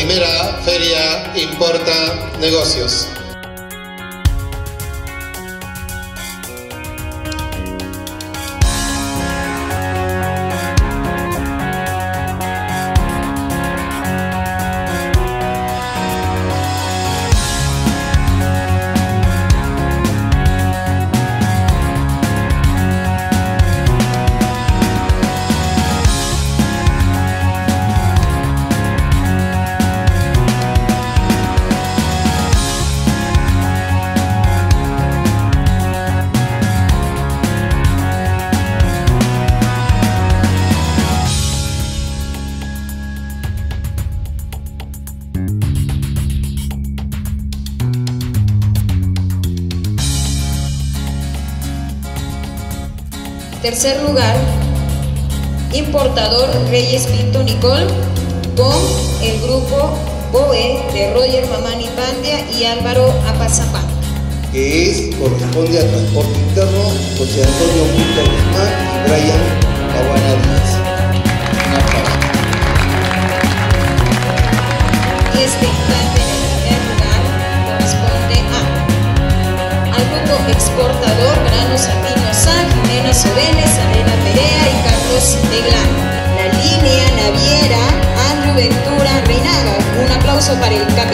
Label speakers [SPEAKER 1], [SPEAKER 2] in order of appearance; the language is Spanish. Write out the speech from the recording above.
[SPEAKER 1] primera feria Importa Negocios.
[SPEAKER 2] Tercer lugar, importador Reyes Pinto Nicol con el grupo BOE de Roger Mamani Pandia y Álvaro Apazapán.
[SPEAKER 3] Que corresponde a Transporte Interno, José Antonio Pinto Guzmán y Brian Caguana Díaz.
[SPEAKER 2] Y este instante en el primer lugar corresponde al grupo exportador Grano Sapino San, Jimena Sobenes, Elena Perea y Carlos Teglán. La línea naviera Andrew Ventura Reinaga. Un aplauso para el